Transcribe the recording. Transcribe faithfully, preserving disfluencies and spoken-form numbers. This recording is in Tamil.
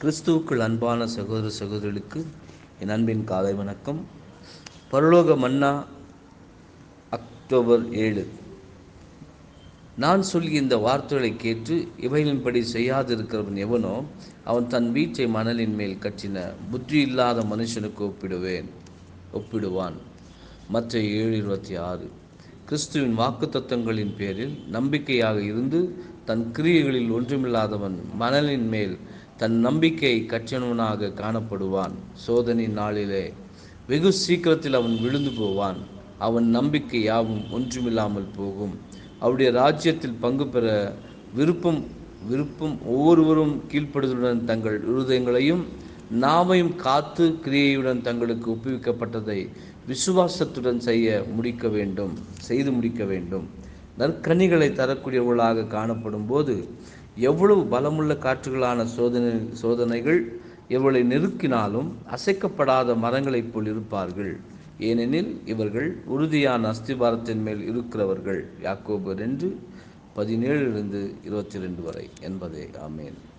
கிறிஸ்துவுக்குள் அன்பான சகோதர சகோதரிகளுக்கு என் அன்பின் காலை வணக்கம். பரலோக மன்னா, அக்டோபர் ஏழு. நான் சொல்லி இந்த வார்த்தைகளை கேட்டு இவைகளின்படி செய்யாதிருக்கிறவன் எவனோ அவன் தன் வீட்டை மணலின் மேல் கட்டின புத்தி இல்லாத மனுஷனுக்கு ஒப்பிடுவேன் ஒப்பிடுவான். மத்தேயு ஏழு இருபத்தி ஆறு. கிறிஸ்துவின் வாக்குத்தத்தங்களின் பேரில் நம்பிக்கையாக இருந்து தன் கிரியைகளில் ஒன்றுமில்லாதவன் மணலின் மேல் தன் நம்பிக்கையை கற்றினவனாக காணப்படுவான். சோதனை நாளிலே வெகு சீக்கிரத்தில் அவன் விழுந்து போவான். அவன் நம்பிக்கை யாவும் ஒன்றுமில்லாமல் போகும். அவருடைய ராஜ்யத்தில் பங்கு பெற விருப்பம் விருப்பம் ஒவ்வொருவரும் கீழ்ப்படுதலுடன் தங்கள் இருதயங்களையும் நாவையும் காத்து கிரியையுடன் தங்களுக்கு ஒப்புவிக்கப்பட்டதை விசுவாசத்துடன் செய்ய முடிக்க வேண்டும் செய்து முடிக்க வேண்டும். நற்கனிகளை தரக்கூடியவர்களாக காணப்படும் போது எவ்வளவு பலமுள்ள காற்றுகளான சோதனை சோதனைகள் எவ்வளவு நெருக்கினாலும் அசைக்கப்படாத மரங்களைப் போல் இருப்பார்கள். ஏனெனில் இவர்கள் உறுதியான அஸ்திபாரத்தின் மேல் இருக்கிறவர்கள். யாக்கோபு ரெண்டு பதினேழிலிருந்து இருபத்தி ரெண்டு வரை என்பதே. ஆமேன்.